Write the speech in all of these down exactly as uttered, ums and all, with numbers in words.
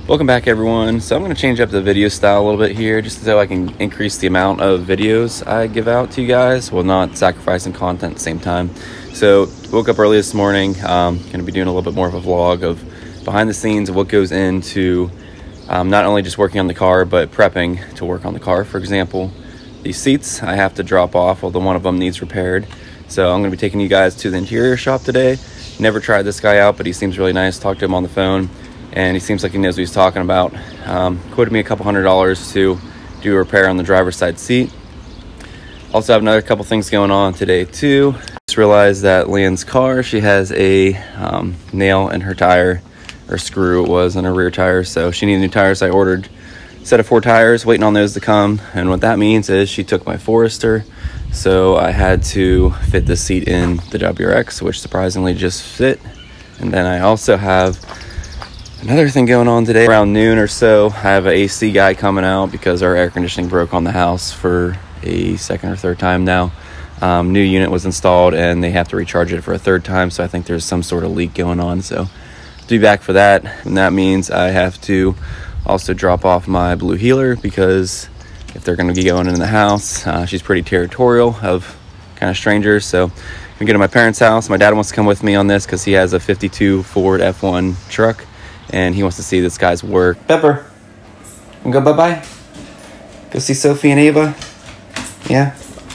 Welcome back, everyone. So I'm going to change up the video style a little bit here just so I can increase the amount of videos I give out to you guys while not sacrificing content at the same time. So woke up early this morning. Um, going to be doing a little bit more of a vlog of behind the scenes of what goes into um, not only just working on the car but prepping to work on the car. For example, these seats I have to drop off, although one of them needs repaired. So I'm going to be taking you guys to the interior shop today. Never tried this guy out, but he seems really nice. Talked to him on the phone, and he seems like he knows what he's talking about. Um, quoted me a couple hundred dollars to do a repair on the driver's side seat. Also have another couple things going on today too. Just realized that Leanne's car, she has a um, nail in her tire, or screw it was, in her rear tire, so she needed new tires. I ordered a set of four tires, waiting on those to come, and what that means is she took my Forester, so I had to fit this seat in the W R X, which surprisingly just fit. And then I also have another thing going on today. Around noon or so, I have an A C guy coming out because our air conditioning broke on the house for a second or third time now. Um, new unit was installed and they have to recharge it for a third time, so I think there's some sort of leak going on. So I'll be back for that, and that means I have to also drop off my blue heeler because if they're going to be going in the house, uh, she's pretty territorial of kind of strangers. So I'm gonna go to my parents' house. My dad wants to come with me on this because he has a fifty-two Ford F one truck and he wants to see this guy's work. Pepper, and go bye-bye. Go see Sophie and Ava. Yeah.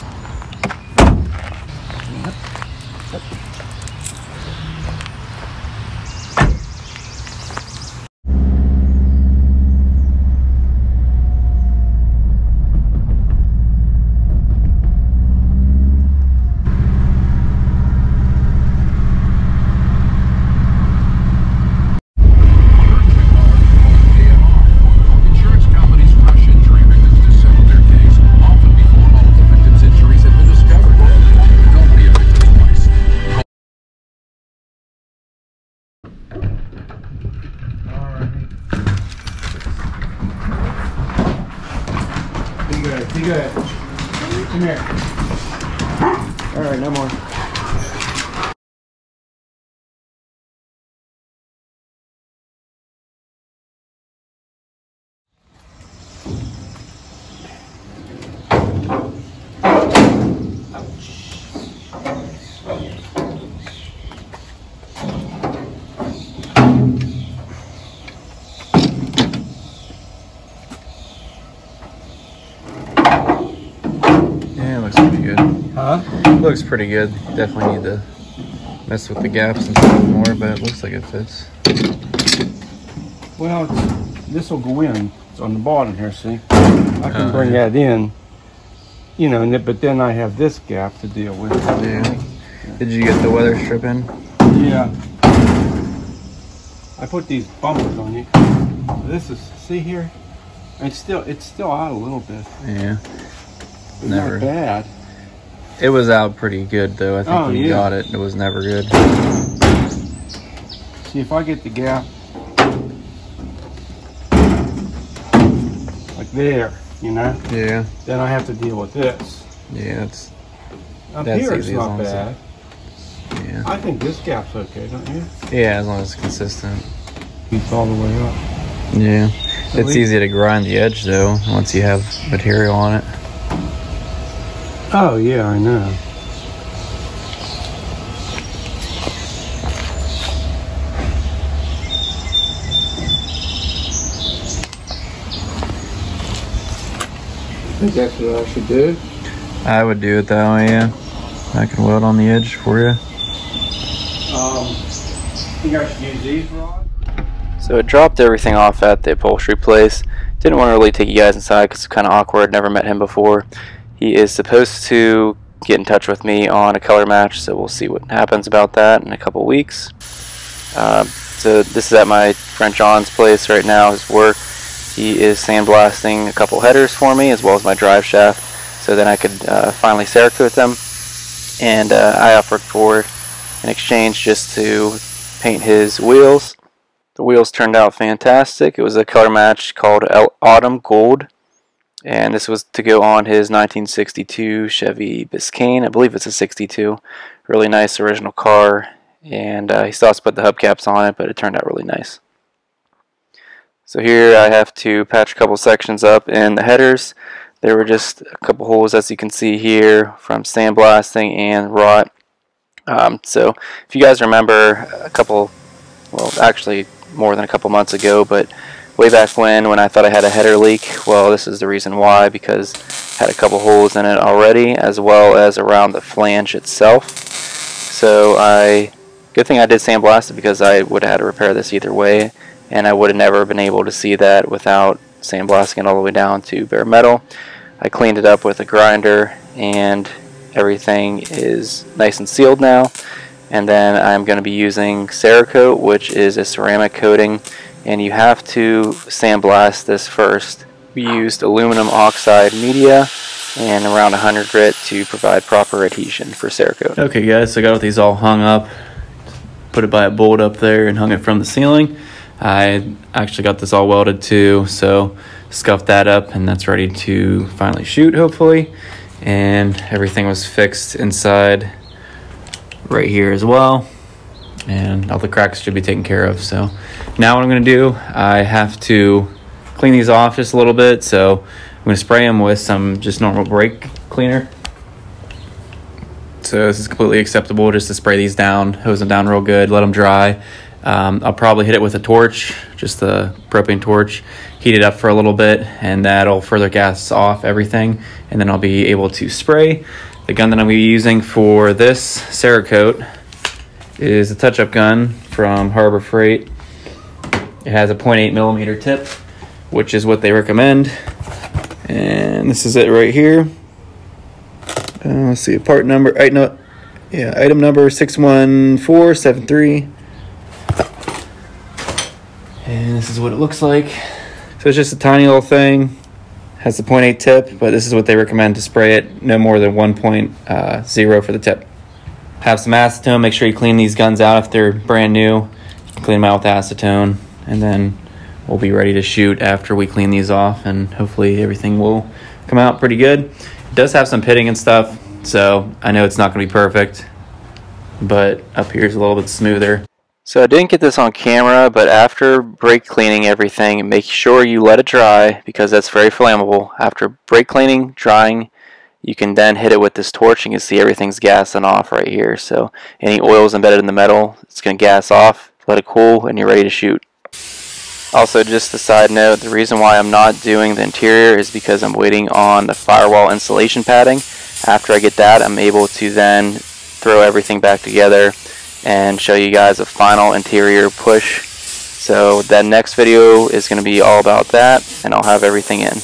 Be good. Come here. All right, no more. Huh? Looks pretty good. Definitely need to mess with the gaps and stuff more, but it looks like it fits. Well, this will go in. It's on the bottom here, see? I can uh, bring yeah. that in, you know, but then I have this gap to deal with. Yeah. Did you get the weather strip in? Yeah. I put these bumpers on you. This is, see here? It's still, it's still out a little bit. Yeah. It's never not bad. It was out pretty good though. I think oh, when you yeah. got it, it was never good. See, if I get the gap like there, you know? Yeah. Then I have to deal with this. Yeah, it's up that's here it's easy not bad. It, yeah. I think this gap's okay, don't you? Yeah, as long as it's consistent. Keeps all the way up. Yeah. So it's easy to grind the edge though once you have material on it. Oh yeah, I know. I think that's what I should do. I would do it that way, yeah. I can weld on the edge for you. Um, think I should use these rods? So it dropped everything off at the upholstery place. Didn't want to really take you guys inside because it's kind of awkward. Never met him before. He is supposed to get in touch with me on a color match, so we'll see what happens about that in a couple weeks. Uh, so this is at my friend John's place right now, his work. He is sandblasting a couple headers for me as well as my drive shaft, so then I could uh, finally Cerakote them. And uh, I offered for an exchange just to paint his wheels. The wheels turned out fantastic. It was a color match called Autumn Gold. And this was to go on his nineteen sixty-two Chevy Biscayne. I believe it's a sixty-two. Really nice original car. And uh, he still has to put the hubcaps on it, but it turned out really nice. So here I have to patch a couple sections up in the headers. There were just a couple holes, as you can see here, from sandblasting and rot. Um, so if you guys remember a couple, well actually more than a couple months ago, but way back when when I thought I had a header leak, well this is the reason why, because I had a couple holes in it already, as well as around the flange itself. So I, good thing I did sandblast it, because I would have had to repair this either way, and I would have never been able to see that without sandblasting it all the way down to bare metal. I cleaned it up with a grinder and everything is nice and sealed now. And then I'm going to be using Cerakote, which is a ceramic coating, and you have to sandblast this first. We used aluminum oxide media and around one hundred grit to provide proper adhesion for Cerakote. Okay guys, so I got these all hung up, put it by a bolt up there and hung it from the ceiling. I actually got this all welded too, so scuffed that up and that's ready to finally shoot hopefully. And everything was fixed inside right here as well, and all the cracks should be taken care of. So now what I'm going to do, I have to clean these off just a little bit, so I'm going to spray them with some just normal brake cleaner. So this is completely acceptable just to spray these down, hose them down real good, let them dry. Um, I'll probably hit it with a torch, just the propane torch, heat it up for a little bit, and that'll further gas off everything, and then I'll be able to spray. The gun that I'm going to be using for this Cerakote is a touch-up gun from Harbor Freight. It has a point eight millimeter tip, which is what they recommend. And this is it right here. Uh, let's see, part number, I know, yeah, item number six one four seven three. And this is what it looks like. So it's just a tiny little thing. Has the point eight tip, but this is what they recommend to spray it. No more than one point zero for the tip. Have some acetone. Make sure you clean these guns out if they're brand new. Clean them out with acetone, and then we'll be ready to shoot after we clean these off, and hopefully everything will come out pretty good. It does have some pitting and stuff, so I know it's not going to be perfect, but up here is a little bit smoother. So I didn't get this on camera, but after brake cleaning everything, make sure you let it dry, because that's very flammable. After brake cleaning, drying, you can then hit it with this torch and you can see everything's gassing off right here. So any oils embedded in the metal, it's going to gas off, let it cool, and you're ready to shoot. Also, just a side note, the reason why I'm not doing the interior is because I'm waiting on the firewall insulation padding. After I get that, I'm able to then throw everything back together and show you guys a final interior push. So that next video is going to be all about that, and I'll have everything in.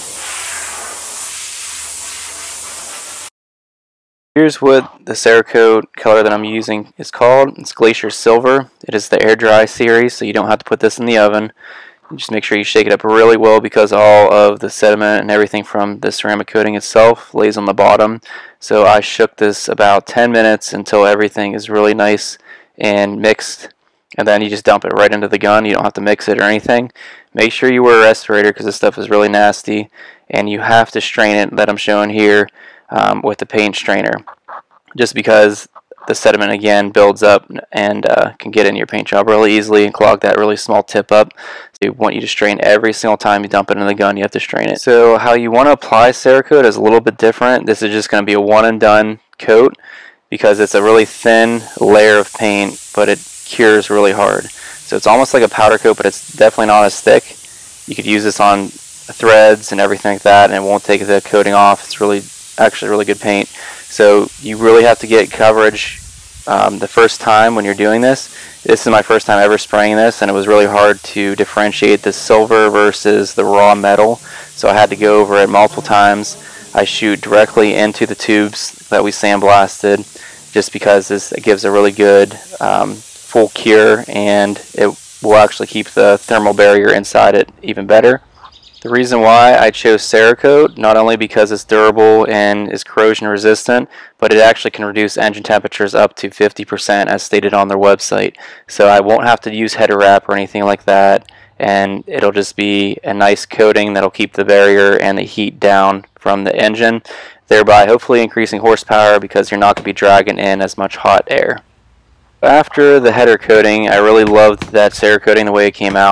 Here's what the Cerakote color that I'm using is called. It's Glacier Silver. It is the air dry series, so you don't have to put this in the oven. You just make sure you shake it up really well, because all of the sediment and everything from the ceramic coating itself lays on the bottom. So I shook this about ten minutes until everything is really nice and mixed, and then you just dump it right into the gun. You don't have to mix it or anything. Make sure you wear a respirator, because this stuff is really nasty, and you have to strain it that I'm showing here um, with the paint strainer, just because the sediment again builds up and uh, can get in your paint job really easily and clog that really small tip up. So we want you to strain every single time you dump it in the gun. You have to strain it. So how you want to apply Cerakote is a little bit different. This is just going to be a one and done coat, because it's a really thin layer of paint, but it cures really hard. So it's almost like a powder coat, but it's definitely not as thick. You could use this on threads and everything like that, and it won't take the coating off. It's really, actually really good paint. So you really have to get coverage um, the first time when you're doing this. This is my first time ever spraying this, and it was really hard to differentiate the silver versus the raw metal. So I had to go over it multiple times. I shoot directly into the tubes that we sandblasted, just because this it gives a really good um, full cure, and it will actually keep the thermal barrier inside it even better. The reason why I chose Cerakote, not only because it's durable and is corrosion resistant, but it actually can reduce engine temperatures up to fifty percent, as stated on their website. So I won't have to use header wrap or anything like that, and it'll just be a nice coating that'll keep the barrier and the heat down from the engine, thereby hopefully increasing horsepower, because you're not going to be dragging in as much hot air. After the header coating, I really loved that Cerakoting the way it came out.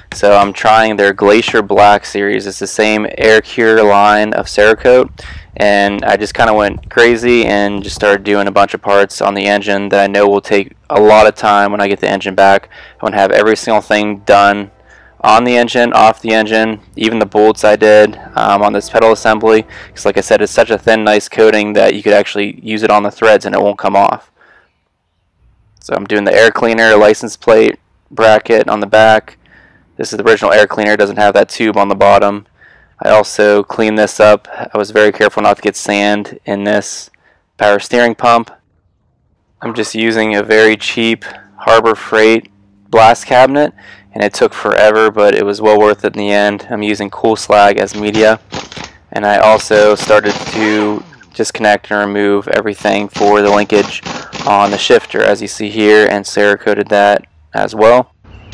So I'm trying their Glacier Black series. It's the same air cure line of Cerakote, and I just kind of went crazy and just started doing a bunch of parts on the engine that I know will take a lot of time when I get the engine back. I want to have every single thing done on the engine, off the engine, even the bolts I did um, on this pedal assembly, because like I said, it's such a thin, nice coating that you could actually use it on the threads and it won't come off. So I'm doing the air cleaner, license plate bracket on the back. This is the original air cleaner, it doesn't have that tube on the bottom. I also cleaned this up. I was very careful not to get sand in this power steering pump. I'm just using a very cheap Harbor Freight blast cabinet, and it took forever, but it was well worth it in the end. I'm using cool slag as media, and I also started to disconnect and remove everything for the linkage on the shifter, as you see here, and Cerakoted that as well.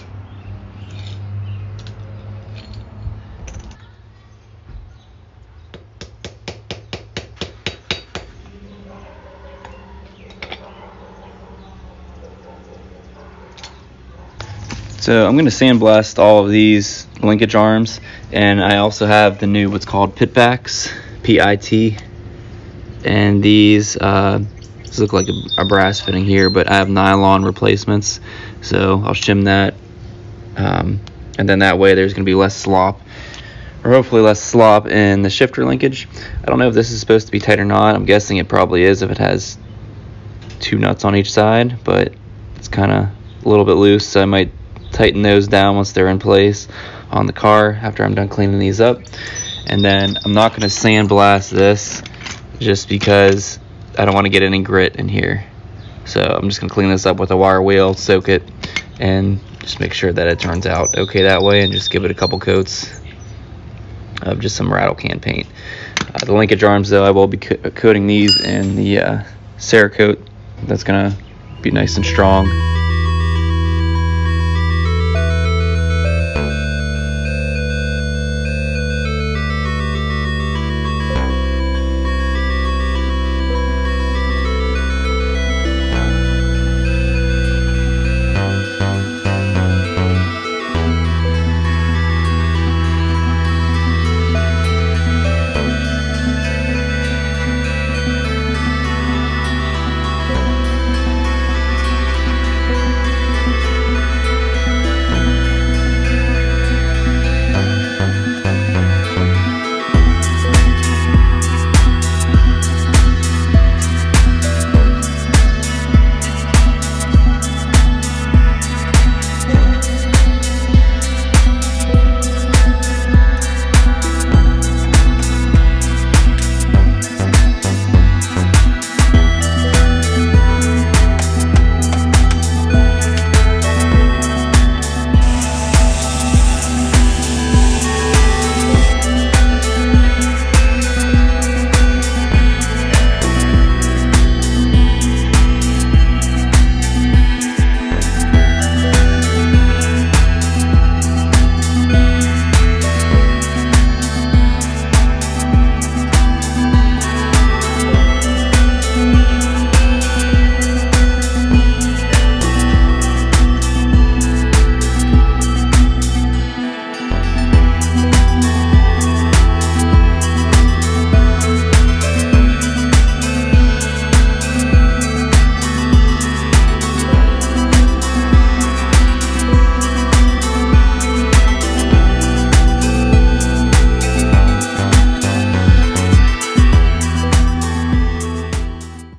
So I'm going to sandblast all of these linkage arms, and I also have the new what's called pit backs, P I T, and these uh, these look like a, a brass fitting here, but I have nylon replacements, so I'll shim that, um, and then that way there's going to be less slop, or hopefully less slop in the shifter linkage. I don't know if this is supposed to be tight or not. I'm guessing it probably is if it has two nuts on each side, but it's kind of a little bit loose, so I might tighten those down once they're in place on the car after I'm done cleaning these up. And then I'm not going to sandblast this just because I don't want to get any grit in here. So I'm just going to clean this up with a wire wheel, soak it, and just make sure that it turns out okay that way, and just give it a couple coats of just some rattle can paint. Uh, the linkage arms, though, I will be co coating these in the uh, Cerakote. That's going to be nice and strong.